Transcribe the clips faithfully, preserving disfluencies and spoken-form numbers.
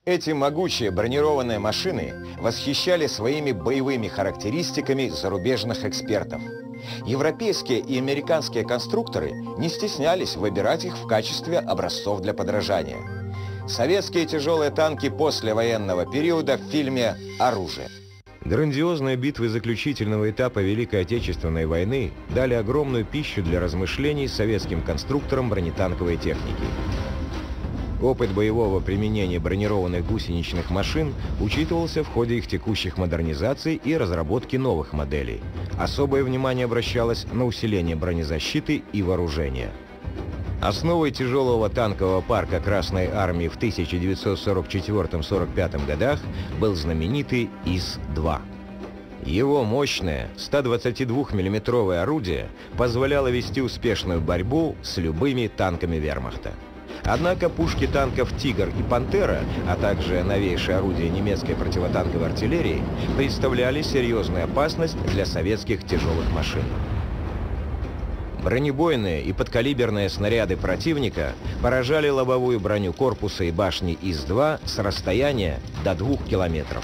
Эти могучие бронированные машины восхищали своими боевыми характеристиками зарубежных экспертов. Европейские и американские конструкторы не стеснялись выбирать их в качестве образцов для подражания. Советские тяжелые танки послевоенного периода в фильме «Оружие». Грандиозные битвы заключительного этапа Великой Отечественной войны дали огромную пищу для размышлений советским конструкторам бронетанковой техники. Опыт боевого применения бронированных гусеничных машин учитывался в ходе их текущих модернизаций и разработки новых моделей. Особое внимание обращалось на усиление бронезащиты и вооружения. Основой тяжелого танкового парка Красной Армии в тысяча девятьсот сорок четвёртом — сорок пятом годах был знаменитый ИС два. Его мощное сто двадцатидвухмиллиметровое орудие позволяло вести успешную борьбу с любыми танками вермахта. Однако пушки танков «Тигр» и «Пантера», а также новейшие орудия немецкой противотанковой артиллерии представляли серьезную опасность для советских тяжелых машин. Бронебойные и подкалиберные снаряды противника поражали лобовую броню корпуса и башни ИС два с расстояния до двух километров.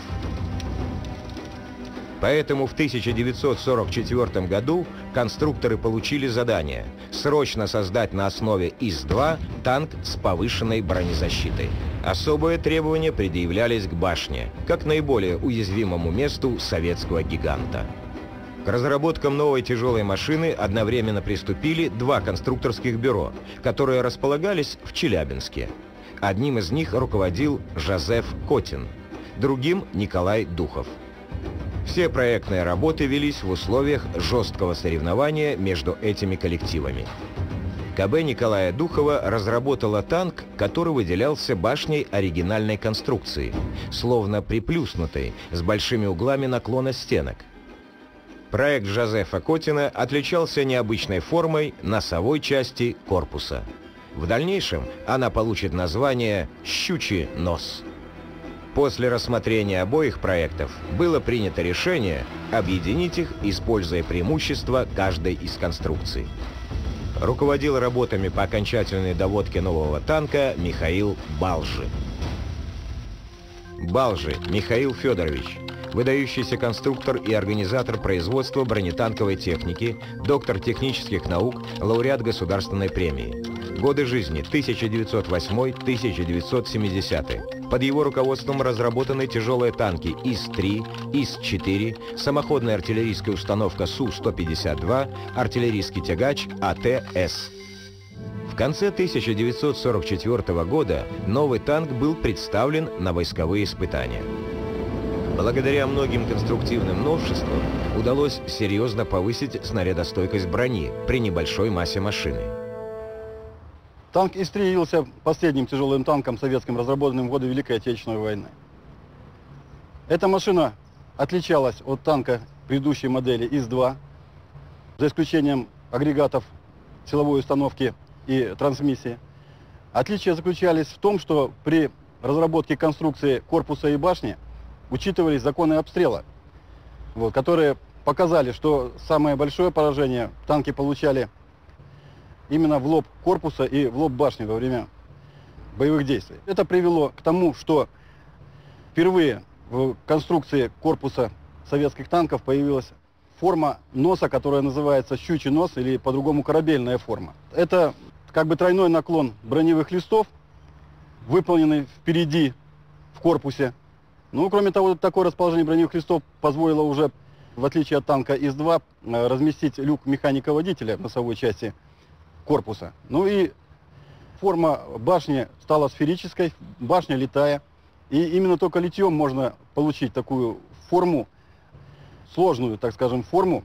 Поэтому в тысяча девятьсот сорок четвёртом году конструкторы получили задание срочно создать на основе ИС два танк с повышенной бронезащитой. Особые требования предъявлялись к башне, как наиболее уязвимому месту советского гиганта. К разработкам новой тяжелой машины одновременно приступили два конструкторских бюро, которые располагались в Челябинске. Одним из них руководил Жозеф Котин, другим — Николай Духов. Все проектные работы велись в условиях жесткого соревнования между этими коллективами. КБ Николая Духова разработала танк, который выделялся башней оригинальной конструкции, словно приплюснутой, с большими углами наклона стенок. Проект Жозефа Котина отличался необычной формой носовой части корпуса. В дальнейшем она получит название «Щучий нос». После рассмотрения обоих проектов было принято решение объединить их, используя преимущества каждой из конструкций. Руководил работами по окончательной доводке нового танка Михаил Балжи. Балжи Михаил Федорович, выдающийся конструктор и организатор производства бронетанковой техники, доктор технических наук, лауреат государственной премии. Годы жизни тысяча девятьсот восьмой — тысяча девятьсот семидесятый. Под его руководством разработаны тяжелые танки ИС три, ИС четыре, самоходная артиллерийская установка Су сто пятьдесят два, артиллерийский тягач АТ-С. В конце тысяча девятьсот сорок четвёртого года новый танк был представлен на войсковые испытания. Благодаря многим конструктивным новшествам удалось серьезно повысить снарядостойкость брони при небольшой массе машины. Танк ИС три явился последним тяжелым танком советским, разработанным в годы Великой Отечественной войны. Эта машина отличалась от танка предыдущей модели ИС два, за исключением агрегатов силовой установки и трансмиссии. Отличия заключались в том, что при разработке конструкции корпуса и башни учитывались законы обстрела, вот, которые показали, что самое большое поражение танки получали именно в лоб корпуса и в лоб башни во время боевых действий. Это привело к тому, что впервые в конструкции корпуса советских танков появилась форма носа, которая называется щучий нос или по-другому корабельная форма. Это как бы тройной наклон броневых листов, выполненный впереди в корпусе. Ну, кроме того, такое расположение броневых листов позволило уже, в отличие от танка ИС два, разместить люк механика-водителя в носовой части корпуса. Ну и форма башни стала сферической, башня летая. И именно только литьем можно получить такую форму, сложную, так скажем, форму.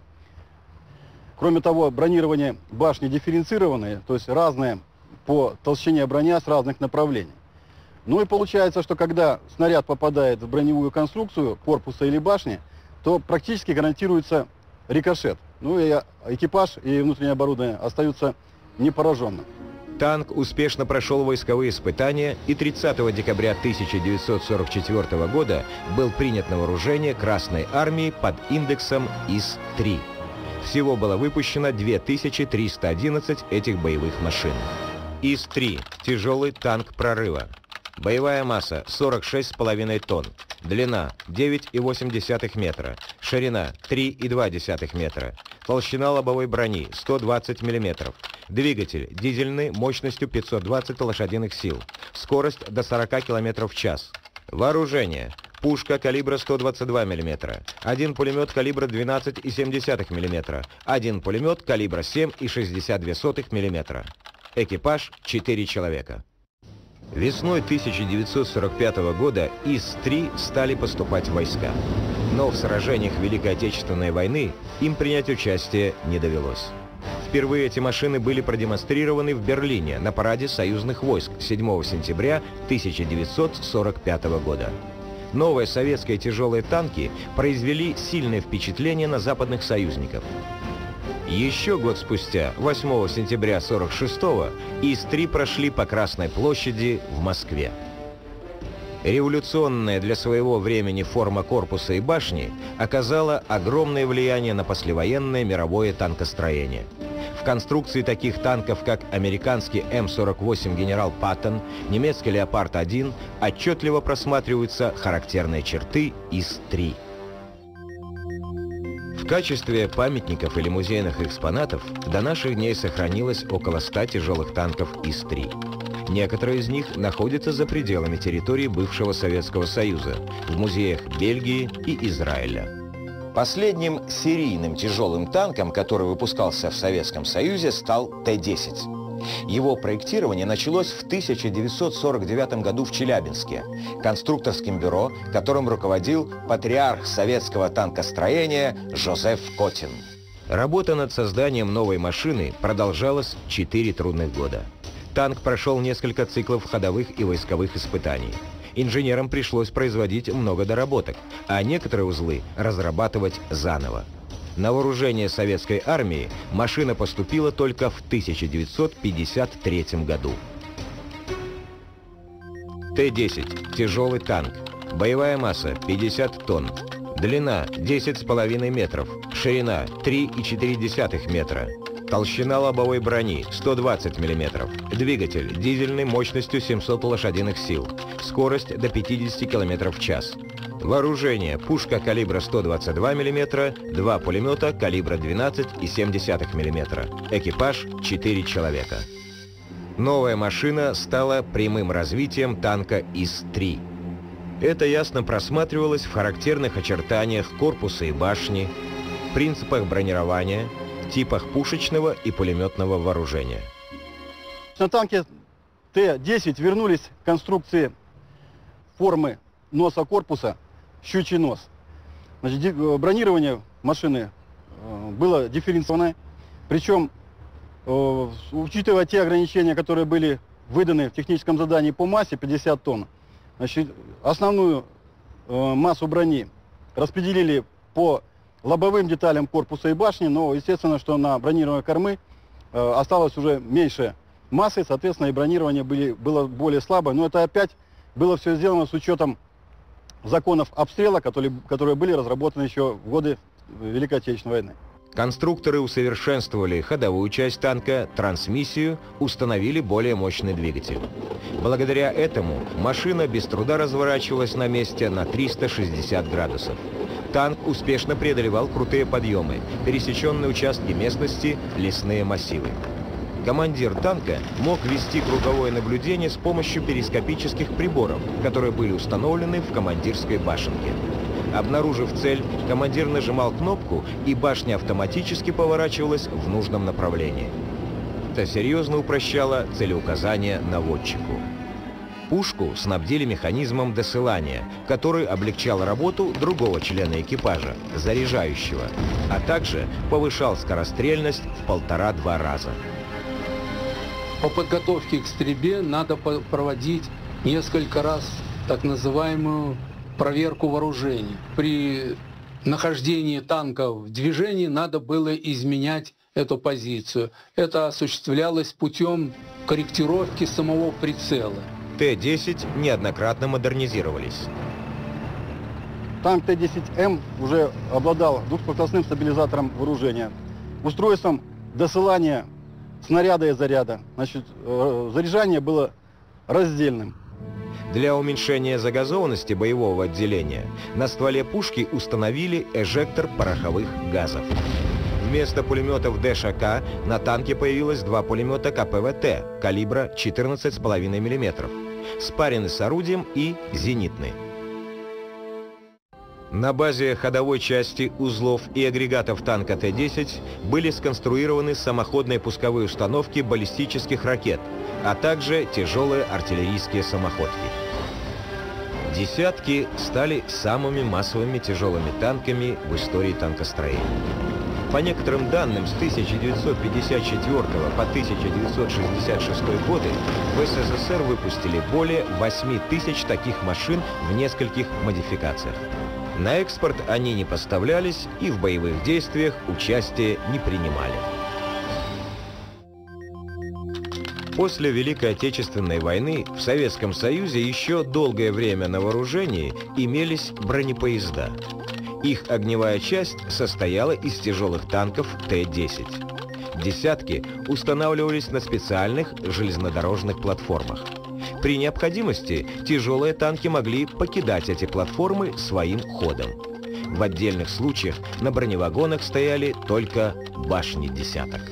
Кроме того, бронирование башни дифференцированное, то есть разное по толщине броня с разных направлений. Ну и получается, что когда снаряд попадает в броневую конструкцию корпуса или башни, то практически гарантируется рикошет. Ну и экипаж и внутреннее оборудование остаются непораженным. Танк успешно прошел войсковые испытания и тридцатого декабря тысяча девятьсот сорок четвёртого года был принят на вооружение Красной Армии под индексом ИС три. Всего было выпущено две тысячи триста одиннадцать этих боевых машин. ИС три – тяжелый танк прорыва. Боевая масса сорок шесть с половиной тонн, длина девять и восемь десятых метра, ширина три и два десятых метра, толщина лобовой брони сто двадцать миллиметров, двигатель дизельный мощностью пятьсот двадцать лошадиных сил, скорость до сорока километров в час. Вооружение. Пушка калибра сто двадцать два миллиметра, один пулемет калибра двенадцать и семь десятых миллиметра, один пулемет калибра семь и шестьдесят две сотых миллиметра. Экипаж четыре человека. Весной тысяча девятьсот сорок пятого года ИС три стали поступать в войска. Но в сражениях Великой Отечественной войны им принять участие не довелось. Впервые эти машины были продемонстрированы в Берлине на параде союзных войск седьмого сентября тысяча девятьсот сорок пятого года. Новые советские тяжелые танки произвели сильное впечатление на западных союзников. Еще год спустя, восьмого сентября сорок шестого, ИС три прошли по Красной площади в Москве. Революционная для своего времени форма корпуса и башни оказала огромное влияние на послевоенное мировое танкостроение. В конструкции таких танков, как американский Эм сорок восемь «Генерал Паттон», немецкий «Леопард один», отчетливо просматриваются характерные черты ИС три. В качестве памятников или музейных экспонатов до наших дней сохранилось около ста тяжелых танков ИС три. Некоторые из них находятся за пределами территории бывшего Советского Союза, в музеях Бельгии и Израиля. Последним серийным тяжелым танком, который выпускался в Советском Союзе, стал Т десять. Его проектирование началось в тысяча девятьсот сорок девятом году в Челябинске, конструкторским бюро, которым руководил патриарх советского танкостроения Жозеф Котин. Работа над созданием новой машины продолжалась четыре трудных года. Танк прошел несколько циклов ходовых и войсковых испытаний. Инженерам пришлось производить много доработок, а некоторые узлы разрабатывать заново. На вооружение советской армии машина поступила только в тысяча девятьсот пятьдесят третьем году. Т десять – тяжелый танк. Боевая масса – пятьдесят тонн. Длина – десять с половиной метров. Ширина – три и четыре десятых метра. Толщина лобовой брони – сто двадцать миллиметров. Двигатель дизельный мощностью семьсот лошадиных сил. Скорость до пятидесяти километров в час. Вооружение. Пушка калибра сто двадцать два миллиметра, два пулемета калибра двенадцать и семь десятых миллиметра. Экипаж четыре человека. Новая машина стала прямым развитием танка ИС три. Это ясно просматривалось в характерных очертаниях корпуса и башни, принципах бронирования, типах пушечного и пулеметного вооружения. На танке Т десять вернулись к конструкции формы носа корпуса щучий нос. Значит, бронирование машины было дифференцировано, причем, учитывая те ограничения, которые были выданы в техническом задании по массе пятьдесят тонн, значит, основную массу брони распределили по лобовым деталям корпуса и башни, но естественно, что на бронированной кормы э, осталось уже меньше массы, соответственно, и бронирование были, было более слабое. Но это опять было все сделано с учетом законов обстрела, которые, которые были разработаны еще в годы Великой Отечественной войны. Конструкторы усовершенствовали ходовую часть танка, трансмиссию, установили более мощный двигатель. Благодаря этому машина без труда разворачивалась на месте на триста шестьдесят градусов. Танк успешно преодолевал крутые подъемы, пересеченные участки местности, лесные массивы. Командир танка мог вести круговое наблюдение с помощью перископических приборов, которые были установлены в командирской башенке. Обнаружив цель, командир нажимал кнопку, и башня автоматически поворачивалась в нужном направлении. Это серьезно упрощало целеуказание наводчику. Пушку снабдили механизмом досылания, который облегчал работу другого члена экипажа, заряжающего, а также повышал скорострельность в полтора-два раза. По подготовке к стрельбе надо проводить несколько раз так называемую проверку вооружения. При нахождении танка в движении надо было изменять эту позицию. Это осуществлялось путем корректировки самого прицела. Т десять неоднократно модернизировались. Танк Т десять М уже обладал двухскоростным стабилизатором вооружения, устройством досылания снаряда и заряда. Значит, заряжание было раздельным. Для уменьшения загазованности боевого отделения на стволе пушки установили эжектор пороховых газов. Вместо пулеметов ДШК на танке появилось два пулемета КПВТ калибра четырнадцать и пять миллиметров, спарены с орудием и зенитные. На базе ходовой части, узлов и агрегатов танка Т десять были сконструированы самоходные пусковые установки баллистических ракет, а также тяжелые артиллерийские самоходки. «Десятки» стали самыми массовыми тяжелыми танками в истории танкостроения. По некоторым данным, с тысяча девятьсот пятьдесят четвёртого по тысяча девятьсот шестьдесят шестой годы в СССР выпустили более восьми тысяч таких машин в нескольких модификациях. На экспорт они не поставлялись и в боевых действиях участия не принимали. После Великой Отечественной войны в Советском Союзе еще долгое время на вооружении имелись бронепоезда. Их огневая часть состояла из тяжелых танков Т десять. «Десятки» устанавливались на специальных железнодорожных платформах. При необходимости тяжелые танки могли покидать эти платформы своим ходом. В отдельных случаях на броневагонах стояли только башни «десяток».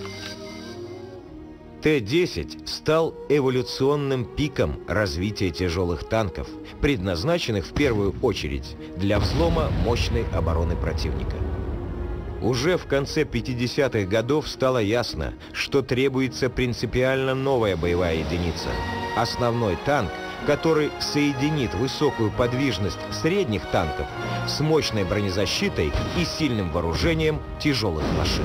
Т десять стал эволюционным пиком развития тяжелых танков, предназначенных в первую очередь для взлома мощной обороны противника. Уже в конце пятидесятых годов стало ясно, что требуется принципиально новая боевая единица – основной танк, который соединит высокую подвижность средних танков с мощной бронезащитой и сильным вооружением тяжелых машин.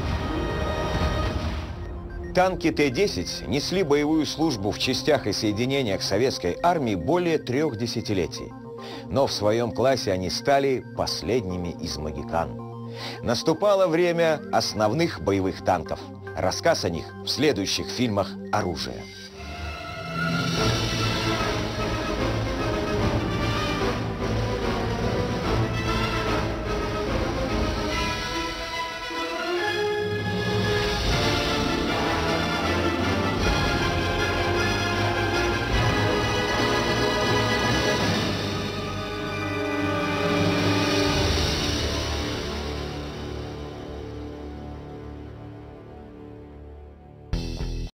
Танки Т десять несли боевую службу в частях и соединениях советской армии более трех десятилетий. Но в своем классе они стали последними из могикан. Наступало время основных боевых танков. Рассказ о них в следующих фильмах «Оружие».